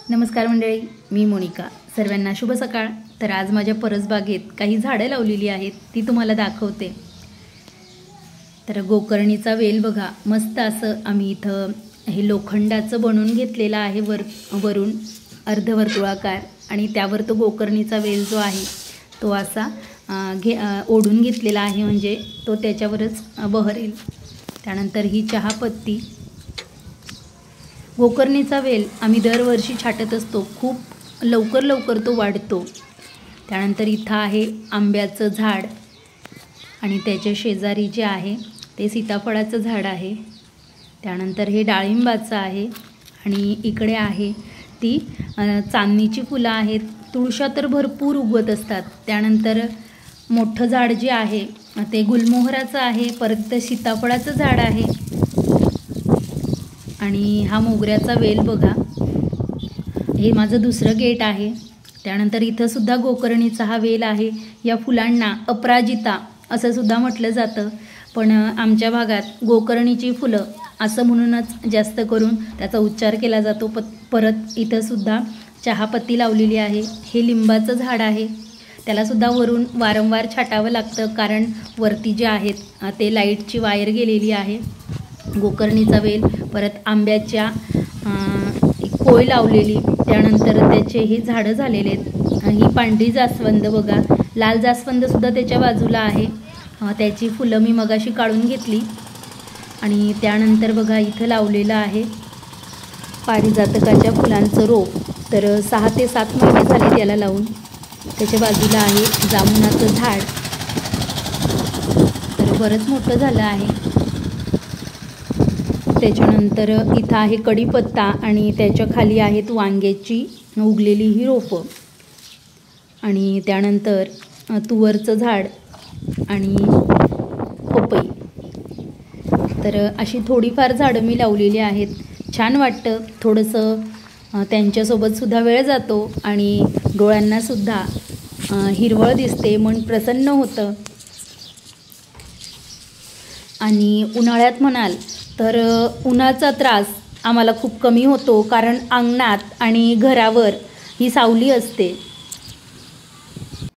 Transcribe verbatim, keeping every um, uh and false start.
नमस्कार मंडळी, मी मोनिका. सर्वांना शुभ सकाळ. तर आज माझ्या परसबागेत काही झाडं लावलेली आहेत, ती तुम्हाला दाखवते. तर गोकर्णीचा वेल बघा, मस्त असं आम्ही इथं हे लोखंडाचं बनवून घेतलेलं आहे, वर वरून अर्धवर्तुळाकार, आणि त्यावर तो गोकर्णीचा वेल जो आहे तो असा घे ओढून घेतलेला आहे, म्हणजे तो त्याच्यावरच बहरेल. त्यानंतर ही चहापत्ती. गोकर्णीचा वेल आम्ही दरवर्षी छाटत असतो, खूप लवकर लवकर तो वाढतो. त्यानंतर इथं आहे आंब्याचं झाड, आणि त्याच्या शेजारी जे आहे ते सीताफळाचं झाड आहे. त्यानंतर हे डाळिंबाचं आहे, आणि इकडे आहे ती चांदणीची फुलं आहेत. तुळशा तर भरपूर उगवत असतात. त्यानंतर मोठं झाड जे आहे ते गुलमोहराचं आहे. परत सीताफळाचं झाड आहे, आणि हा मोगऱ्याचा वेल बघा. हे माझं दुसरं गेट आहे. त्यानंतर इथं सुद्धा गोकर्णीचा हा वेल आहे. या फुलांना अपराजिता असं सुद्धा म्हटलं जातं, पण आमच्या भागात गोकर्णीची फुलं असं म्हणूनच जास्त करून त्याचा उच्चार केला जातो. प परत इथं सुद्धा चहापत्ती लावलेली आहे. हे लिंबाचं झाड आहे. त्यालासुद्धा वरून वारंवार छाटावं लागतं, कारण वरती जे आहेत ते लाईटची वायर गेलेली आहे. गोकर्णीचा वेल, परत आंब्याच्या कोय लावलेली. त्यानंतर त्याचे हे झाडं झालेले आहेत. ही पांढरी जास्वंद बघा, लाल जास्वंदसुद्धा त्याच्या बाजूला आहे. त्याची फुलं मी मगाशी काढून घेतली. आणि त्यानंतर बघा इथं लावलेलं आहे पारिजातकाच्या फुलांचं रोप. तर सहा ते सात महिने झाले त्याला लावून. त्याच्या बाजूला आहे जामुनाचं झाड, तर बरंच मोठं झालं आहे. त्याच्यानंतर इथं आहे कढीपत्ता, आणि त्याच्या खाली आहेत वांग्याची उगलेली ही रोपं. आणि त्यानंतर तुवरचं झाड आणि पपई. तर अशी थोडीफार झाडं मी लावलेली आहेत. छान वाटतं, थोडंसं त्यांच्यासोबतसुद्धा वेळ जातो, आणि डोळ्यांनासुद्धा हिरवळ दिसते, मन प्रसन्न होतं. आणि उन्हाळ्यात म्हणाल तर उन्हाचा त्रास आम्हाला खूप कमी होतो, कारण अंगणात आणि घरावर ही सावली असते.